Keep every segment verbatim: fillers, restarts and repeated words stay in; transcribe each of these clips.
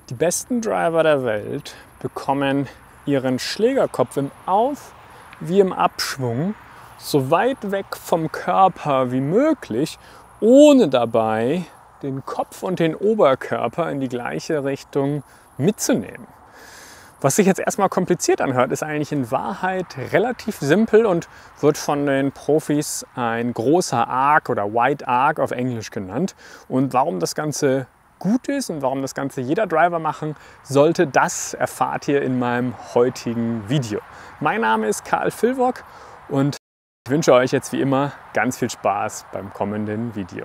Die besten Driver der Welt bekommen ihren Schlägerkopf im Auf- wie im Abschwung so weit weg vom Körper wie möglich, ohne dabei den Kopf und den Oberkörper in die gleiche Richtung mitzunehmen. Was sich jetzt erstmal kompliziert anhört, ist eigentlich in Wahrheit relativ simpel und wird von den Profis ein großer Arc oder Wide Arc auf Englisch genannt. Und warum das Ganze gut ist und warum das Ganze jeder Driver machen sollte, das erfahrt ihr in meinem heutigen Video. Mein Name ist Karl Filvock und ich wünsche euch jetzt wie immer ganz viel Spaß beim kommenden Video.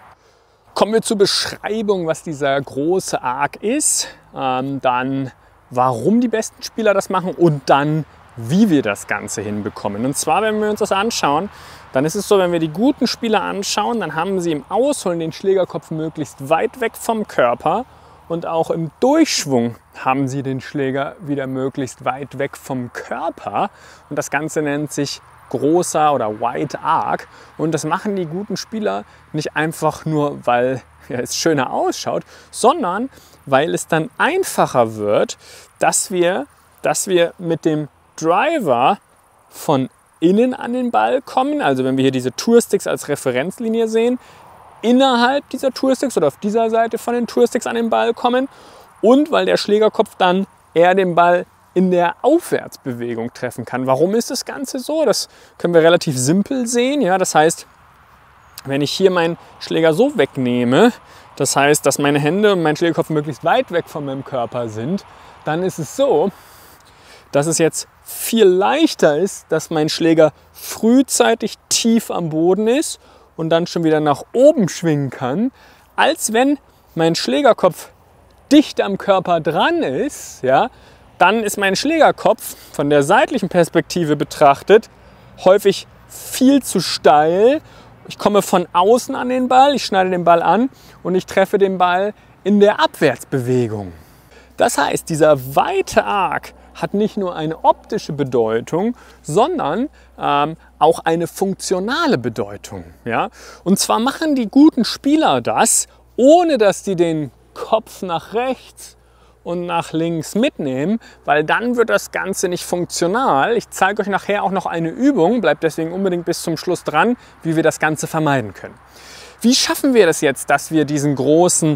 Kommen wir zur Beschreibung, was dieser große Arc ist, ähm, dann warum die besten Spieler das machen und dann wie wir das Ganze hinbekommen. Und zwar, wenn wir uns das anschauen, dann ist es so, wenn wir die guten Spieler anschauen, dann haben sie im Ausholen den Schlägerkopf möglichst weit weg vom Körper und auch im Durchschwung haben sie den Schläger wieder möglichst weit weg vom Körper. Und das Ganze nennt sich großer oder Wide Arc. Und das machen die guten Spieler nicht einfach nur, weil ja, es schöner ausschaut, sondern weil es dann einfacher wird, dass wir, dass wir mit dem Driver von innen an den Ball kommen. Also wenn wir hier diese Toursticks als Referenzlinie sehen, innerhalb dieser Toursticks oder auf dieser Seite von den Toursticks an den Ball kommen und weil der Schlägerkopf dann eher den Ball in der Aufwärtsbewegung treffen kann. Warum ist das Ganze so? Das können wir relativ simpel sehen. Ja, das heißt, wenn ich hier meinen Schläger so wegnehme, das heißt, dass meine Hände und mein Schlägerkopf möglichst weit weg von meinem Körper sind, dann ist es so, dass es jetzt viel leichter ist, dass mein Schläger frühzeitig tief am Boden ist und dann schon wieder nach oben schwingen kann, als wenn mein Schlägerkopf dicht am Körper dran ist. Ja, dann ist mein Schlägerkopf von der seitlichen Perspektive betrachtet häufig viel zu steil. Ich komme von außen an den Ball, ich schneide den Ball an und ich treffe den Ball in der Abwärtsbewegung. Das heißt, dieser weite Arc hat nicht nur eine optische Bedeutung, sondern ähm, auch eine funktionale Bedeutung. Ja? Und zwar machen die guten Spieler das, ohne dass sie den Kopf nach rechts und nach links mitnehmen, weil dann wird das Ganze nicht funktional. Ich zeige euch nachher auch noch eine Übung, bleibt deswegen unbedingt bis zum Schluss dran, wie wir das Ganze vermeiden können. Wie schaffen wir das jetzt, dass wir diesen großen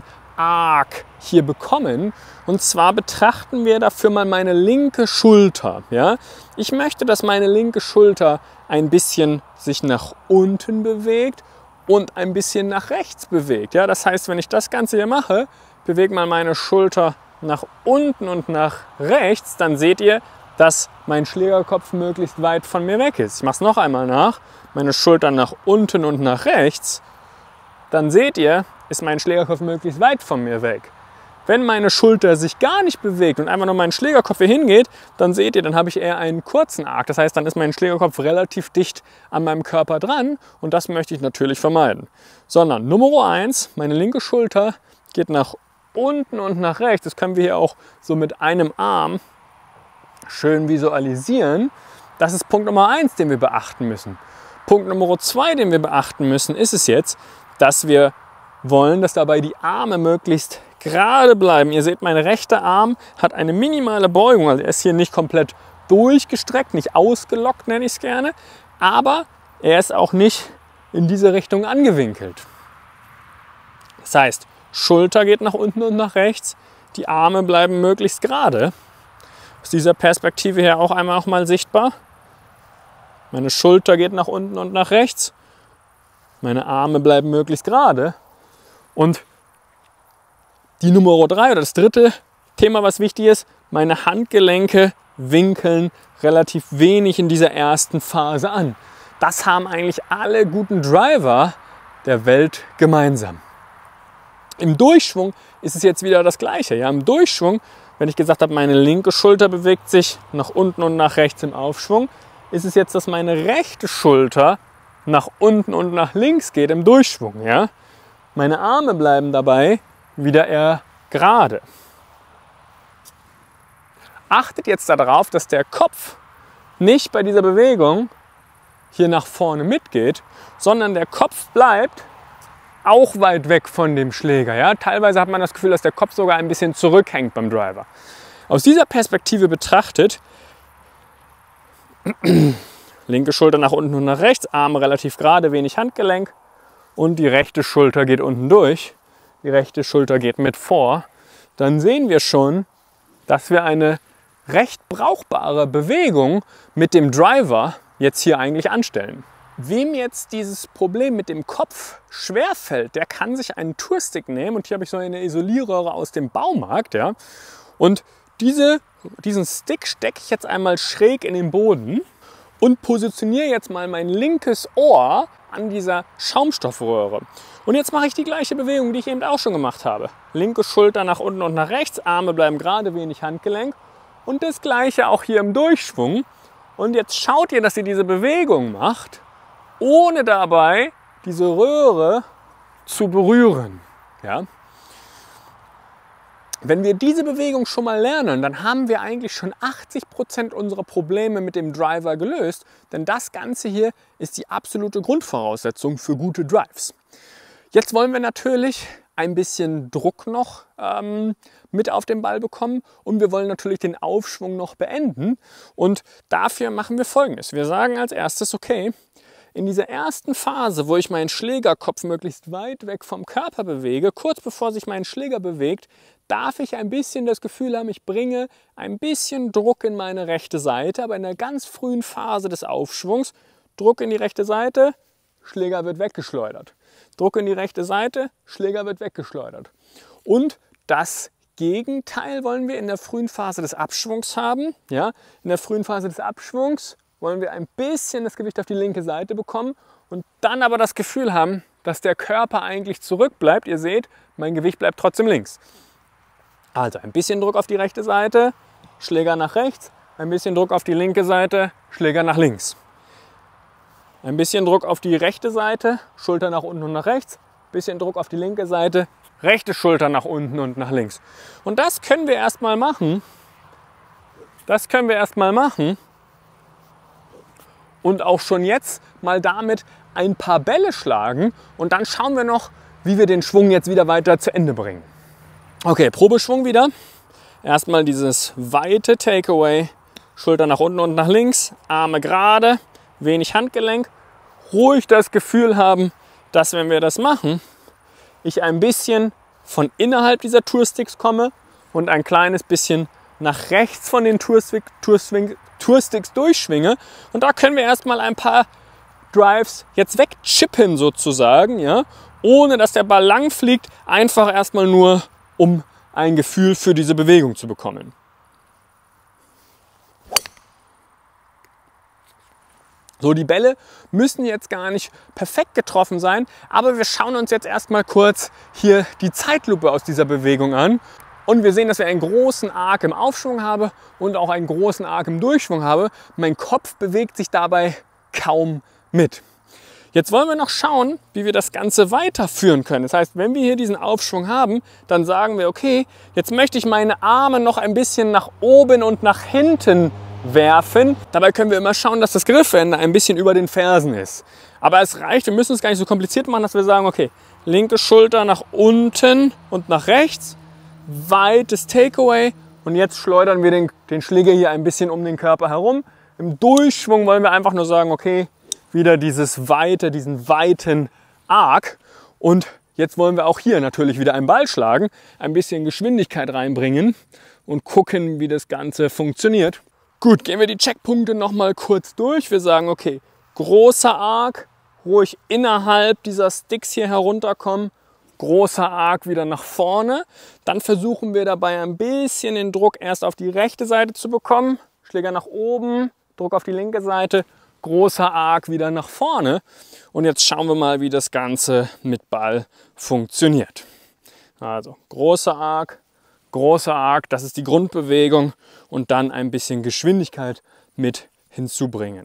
Arc hier bekommen? Und zwar betrachten wir dafür mal meine linke Schulter. Ja? Ich möchte, dass meine linke Schulter ein bisschen sich nach unten bewegt und ein bisschen nach rechts bewegt. Ja? Das heißt, wenn ich das Ganze hier mache, bewege mal meine Schulter nach unten und nach rechts, dann seht ihr, dass mein Schlägerkopf möglichst weit von mir weg ist. Ich mache es noch einmal nach. Meine Schulter nach unten und nach rechts. Dann seht ihr, ist mein Schlägerkopf möglichst weit von mir weg. Wenn meine Schulter sich gar nicht bewegt und einfach nur mein Schlägerkopf hier hingeht, dann seht ihr, dann habe ich eher einen kurzen Arc. Das heißt, dann ist mein Schlägerkopf relativ dicht an meinem Körper dran und das möchte ich natürlich vermeiden. Sondern Nummer eins, meine linke Schulter geht nach unten und nach rechts. Das können wir hier auch so mit einem Arm schön visualisieren. Das ist Punkt Nummer eins, den wir beachten müssen. Punkt Nummer zwei, den wir beachten müssen, ist es jetzt, dass wir wollen, dass dabei die Arme möglichst gerade bleiben. Ihr seht, mein rechter Arm hat eine minimale Beugung. Also er ist hier nicht komplett durchgestreckt, nicht ausgelockt, nenne ich es gerne. Aber er ist auch nicht in diese Richtung angewinkelt. Das heißt, Schulter geht nach unten und nach rechts, die Arme bleiben möglichst gerade. Aus dieser Perspektive her auch einmal auch mal sichtbar. Meine Schulter geht nach unten und nach rechts, meine Arme bleiben möglichst gerade. Und die Nummer drei oder das dritte Thema, was wichtig ist, meine Handgelenke winkeln relativ wenig in dieser ersten Phase an. Das haben eigentlich alle guten Driver der Welt gemeinsam. Im Durchschwung ist es jetzt wieder das Gleiche. Ja, im Durchschwung, wenn ich gesagt habe, meine linke Schulter bewegt sich nach unten und nach rechts im Aufschwung, ist es jetzt, dass meine rechte Schulter nach unten und nach links geht im Durchschwung. Ja? Meine Arme bleiben dabei wieder eher gerade. Achtet jetzt darauf, dass der Kopf nicht bei dieser Bewegung hier nach vorne mitgeht, sondern der Kopf bleibt auch weit weg von dem Schläger. Ja? Teilweise hat man das Gefühl, dass der Kopf sogar ein bisschen zurückhängt beim Driver. Aus dieser Perspektive betrachtet, linke Schulter nach unten und nach rechts, Arme relativ gerade, wenig Handgelenk und die rechte Schulter geht unten durch, die rechte Schulter geht mit vor, dann sehen wir schon, dass wir eine recht brauchbare Bewegung mit dem Driver jetzt hier eigentlich anstellen. Wem jetzt dieses Problem mit dem Kopf schwerfällt, der kann sich einen Tourstick nehmen und hier habe ich so eine Isolierröhre aus dem Baumarkt, ja, und diese, diesen Stick stecke ich jetzt einmal schräg in den Boden und positioniere jetzt mal mein linkes Ohr an dieser Schaumstoffröhre. Und jetzt mache ich die gleiche Bewegung, die ich eben auch schon gemacht habe. Linke Schulter nach unten und nach rechts, Arme bleiben gerade, wenig Handgelenk. Und das gleiche auch hier im Durchschwung. Und jetzt schaut ihr, dass ihr diese Bewegung macht, ohne dabei diese Röhre zu berühren. Ja? Wenn wir diese Bewegung schon mal lernen, dann haben wir eigentlich schon achtzig Prozent unserer Probleme mit dem Driver gelöst. Denn das Ganze hier ist die absolute Grundvoraussetzung für gute Drives. Jetzt wollen wir natürlich ein bisschen Druck noch ähm, mit auf den Ball bekommen und wir wollen natürlich den Aufschwung noch beenden. Und dafür machen wir Folgendes. Wir sagen als erstes, okay, in dieser ersten Phase, wo ich meinen Schlägerkopf möglichst weit weg vom Körper bewege, kurz bevor sich mein Schläger bewegt, darf ich ein bisschen das Gefühl haben, ich bringe ein bisschen Druck in meine rechte Seite, aber in der ganz frühen Phase des Aufschwungs, Druck in die rechte Seite, Schläger wird weggeschleudert. Druck in die rechte Seite, Schläger wird weggeschleudert. Und das Gegenteil wollen wir in der frühen Phase des Abschwungs haben. Ja? In der frühen Phase des Abschwungs wollen wir ein bisschen das Gewicht auf die linke Seite bekommen und dann aber das Gefühl haben, dass der Körper eigentlich zurückbleibt. Ihr seht, mein Gewicht bleibt trotzdem links. Also ein bisschen Druck auf die rechte Seite, Schläger nach rechts, ein bisschen Druck auf die linke Seite, Schläger nach links. Ein bisschen Druck auf die rechte Seite, Schulter nach unten und nach rechts, bisschen Druck auf die linke Seite, rechte Schulter nach unten und nach links. Und das können wir erstmal machen. Das können wir erstmal machen. Und auch schon jetzt mal damit ein paar Bälle schlagen und dann schauen wir noch, wie wir den Schwung jetzt wieder weiter zu Ende bringen. Okay, Probeschwung wieder. Erstmal dieses weite Takeaway, Schulter nach unten und nach links, Arme gerade, wenig Handgelenk. Ruhig das Gefühl haben, dass wenn wir das machen, ich ein bisschen von innerhalb dieser Toursticks komme und ein kleines bisschen nach rechts von den Tourstick, Tourswing, Toursticks durchschwinge. Und da können wir erstmal ein paar Drives jetzt wegchippen sozusagen, ja, ohne dass der Ball lang fliegt, einfach erstmal nur, um ein Gefühl für diese Bewegung zu bekommen. So, die Bälle müssen jetzt gar nicht perfekt getroffen sein, aber wir schauen uns jetzt erstmal kurz hier die Zeitlupe aus dieser Bewegung an. Und wir sehen, dass wir einen großen Arc im Aufschwung haben und auch einen großen Arc im Durchschwung haben. Mein Kopf bewegt sich dabei kaum mit. Jetzt wollen wir noch schauen, wie wir das Ganze weiterführen können. Das heißt, wenn wir hier diesen Aufschwung haben, dann sagen wir, okay, jetzt möchte ich meine Arme noch ein bisschen nach oben und nach hinten werfen. Dabei können wir immer schauen, dass das Griffende ein bisschen über den Fersen ist. Aber es reicht, wir müssen es gar nicht so kompliziert machen, dass wir sagen, okay, linke Schulter nach unten und nach rechts, weites Takeaway und jetzt schleudern wir den, den Schläger hier ein bisschen um den Körper herum. Im Durchschwung wollen wir einfach nur sagen, okay, wieder dieses weite, diesen weiten Arc und jetzt wollen wir auch hier natürlich wieder einen Ball schlagen, ein bisschen Geschwindigkeit reinbringen und gucken, wie das Ganze funktioniert. Gut, gehen wir die Checkpunkte noch mal kurz durch. Wir sagen, okay, großer Arc, ruhig innerhalb dieser Sticks hier herunterkommen, großer Arc wieder nach vorne. Dann versuchen wir dabei ein bisschen den Druck erst auf die rechte Seite zu bekommen, Schläger nach oben, Druck auf die linke Seite, großer Arc wieder nach vorne. Und jetzt schauen wir mal, wie das Ganze mit Ball funktioniert. Also großer Arc, großer Arc, das ist die Grundbewegung und dann ein bisschen Geschwindigkeit mit hinzubringen.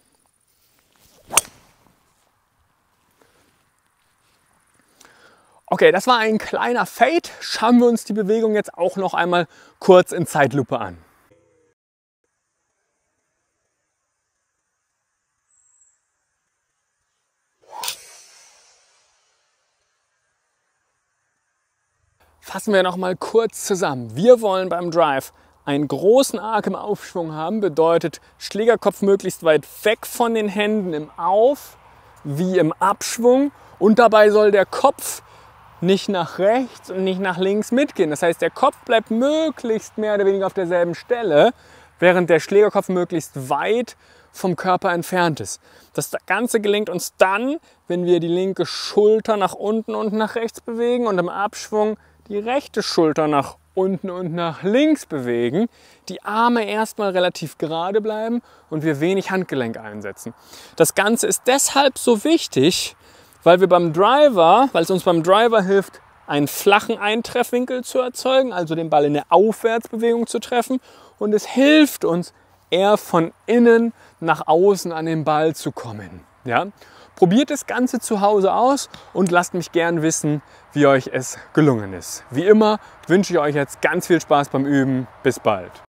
Okay, das war ein kleiner Fade. Schauen wir uns die Bewegung jetzt auch noch einmal kurz in Zeitlupe an. Fassen wir noch mal kurz zusammen. Wir wollen beim Drive einen großen Arc im Aufschwung haben, bedeutet Schlägerkopf möglichst weit weg von den Händen im Auf wie im Abschwung, und dabei soll der Kopf nicht nach rechts und nicht nach links mitgehen. Das heißt, der Kopf bleibt möglichst mehr oder weniger auf derselben Stelle, während der Schlägerkopf möglichst weit vom Körper entfernt ist. Das Ganze gelingt uns dann, wenn wir die linke Schulter nach unten und nach rechts bewegen und im Abschwung die rechte Schulter nach unten und nach links bewegen, die Arme erstmal relativ gerade bleiben und wir wenig Handgelenk einsetzen. Das Ganze ist deshalb so wichtig, weil wir beim Driver, weil es uns beim Driver hilft, einen flachen Eintreffwinkel zu erzeugen, also den Ball in der Aufwärtsbewegung zu treffen, und es hilft uns, eher von innen nach außen an den Ball zu kommen. Ja? Probiert das Ganze zu Hause aus und lasst mich gern wissen, wie euch es gelungen ist. Wie immer wünsche ich euch jetzt ganz viel Spaß beim Üben. Bis bald.